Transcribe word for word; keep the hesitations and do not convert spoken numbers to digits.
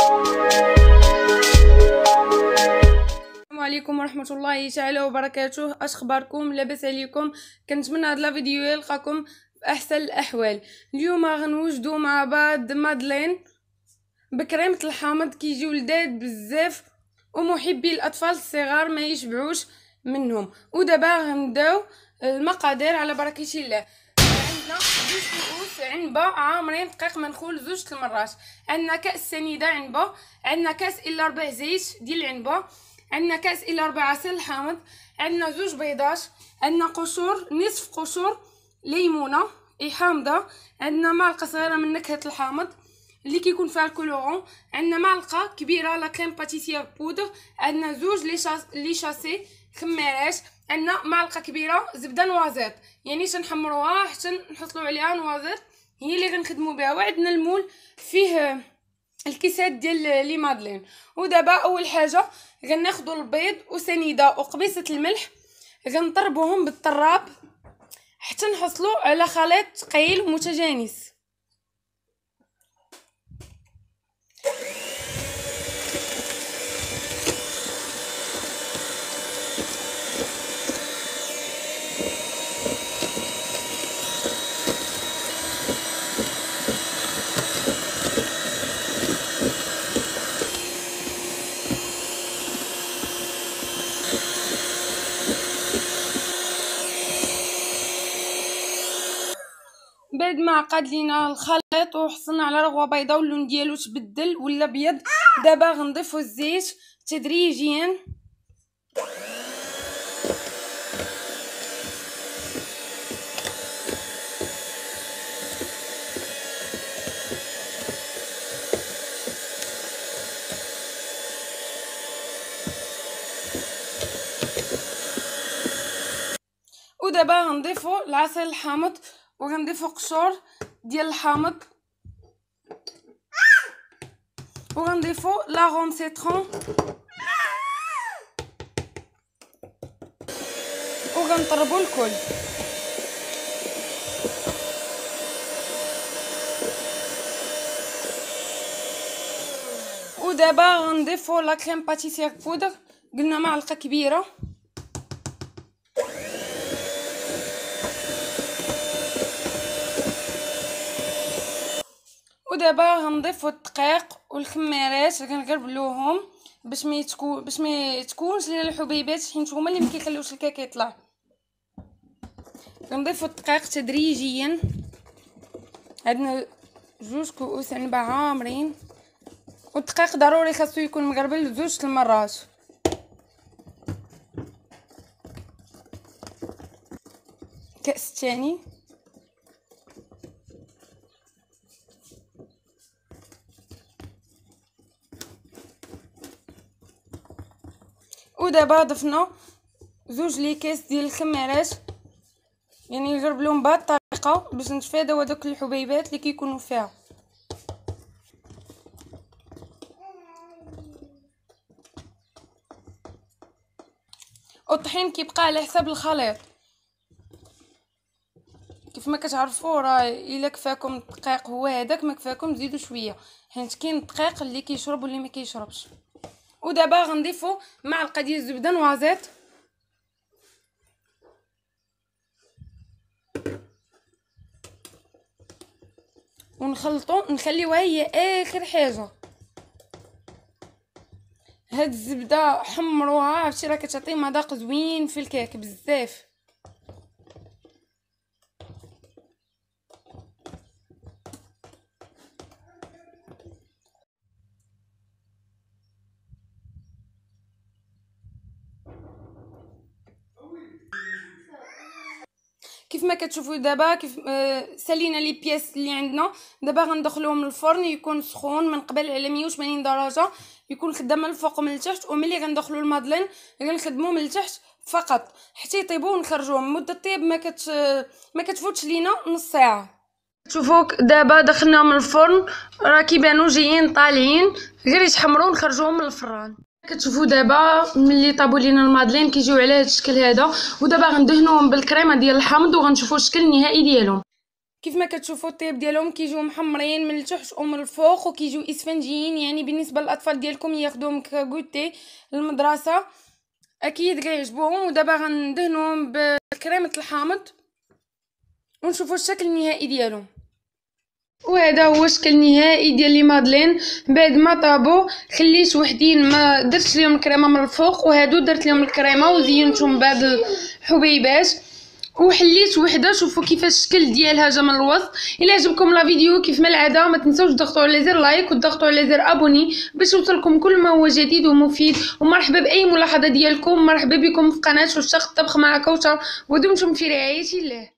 السلام عليكم ورحمه الله تعالى وبركاته. اش اخباركم؟ لاباس عليكم؟ كنتمنى هاد لا فيديو يلقاكم في احسن الاحوال. اليوم غنوجدوا مع بعض مادلين بكريمه الحامض، كيجيو لذاذ بزاف ومحبي الاطفال الصغار ما يشبعوش منهم. ودابا غنبداو المقادير على بركه الله. عندنا جوج كؤوس عنبه عامرين دقيق منخول زوج المرات، عندنا كاس سنيده عنبه، عندنا كاس الا ربع زيت ديال العنبه، عندنا كاس الا ربع عسل الحامض، عندنا زوج بيضات، عندنا قشور نصف قشور ليمونه اي حامضه، عندنا معلقه صغيره من نكهه الحامض اللي كيكون فيها الكولورون، عندنا معلقه كبيره لا كريم باتيسير بودر، عندنا زوج لي شاس لي شاسي خمارات، عندنا معلقه كبيره زبده نوازيط، يعني تنحمروها حتى نحطوا عليها نوازيط هي اللي غنخدموا بها. وعندنا المول فيه الكيسات ديال لي مادلين. ودابا اول حاجه غناخذوا البيض وسنيده وقبيصه الملح، غنطربوهم بالطراب حتى نحصلوا على خليط ثقيل ومتجانس. بعد ما عقد لينا الخليط وحصلنا على رغوه بيضاء واللون ديالو تبدل ولا ابيض، دابا غنضيفوا الزيت تدريجيا. ودابا غنضيفوا العسل الحامض وغنضيفوا قشور ديال الحامض وغنضيفوا لاغوم سيترون وغنطربوا الكل. ودابا غنضيفوا لا كريم باتيسير بودر، قلنا معلقه كبيره. ودابا غنضيفوا الدقيق والخميرات غنغربلوهم باش ما يتكون باش ما تكونش لينا الحبيبات، حيت هما اللي ما كيخليوش الكاك يطلع. غنضيفوا الدقيق تدريجيا. عندنا جوج كؤوس عنبه عامرين، والدقيق ضروري خاصو يكون مغربل زوج المرات. كاس الثاني. ودابا ضفنا زوج لي كاس ديال الخميرات، يعني نغربلهم بهاد الطريقه باش نتفاداو هذوك الحبيبات اللي كيكونوا فيها. والطحين كيبقى على حساب الخليط، كيف ما كتعرفوا راه الا كفاكم الدقيق هو هذاك، ما كفاكم زيدوا شويه، حيت كاين الدقيق اللي كيشرب واللي ما كيشربش. ودابا غنضيفوا معلقه ديال الزبده نوازيط ونخلطوا، نخليوها هي اخر حاجه. هاد الزبده حمروها، عرفتي راه كتعطي مذاق زوين في الكيك بزاف. كيف ما كتشوفوا دابا كيف آه سالينا لي بياس اللي عندنا. دابا غندخلوهم للفرن يكون سخون من قبل على مية وثمانين درجه، يكون خدام من الفوق ومن التحت. وملي غندخلوا المادلين غنخدموه من التحت فقط حتى يطيبوا ونخرجوهم. مده الطيب ما كت ما كتفوتش لينا نص ساعه. شوفوا دابا دخلناهم الفرن، راه كيبانوا جايين طالعين، غير يتحمروا ونخرجوهم من الفران. كتشوفوا دابا ملي طابوا لينا المادلين كيجيو على هذا الشكل هذا. ودابا غندهنوهم بالكريمه ديال الحامض وغنشوفوا الشكل النهائي ديالهم. كيف ما كتشوفوا الطياب ديالهم كيجيو محمرين من التحت ومن الفوق وكيجيو اسفنجيين، يعني بالنسبه للاطفال ديالكم ياخذوهم كغوتي للمدرسه اكيد غيعجبوهم. ودابا غندهنوهم بكريمه الحامض ونشوفوا الشكل النهائي ديالهم. وهذا هو الشكل النهائي ديال لي مادلين بعد ما طابوا. خليت وحدين ما درتش ليهم الكريمه من الفوق، وهادو درت ليهم الكريمه وزينتهم بهاد الحبيبات وحليت وحده. شوفوا كيفاش الشكل ديالها جا من الوسط. الا عجبكم لا فيديو كيف ما العاده ما تنساوش تضغطوا على زر لايك وتضغطوا على زر ابوني باش يوصلكم كل ما هو جديد ومفيد. ومرحبا باي ملاحظه ديالكم، مرحبا بكم في قناه وشاق الطبخ مع كوثر، ودمتم في رعايه الله.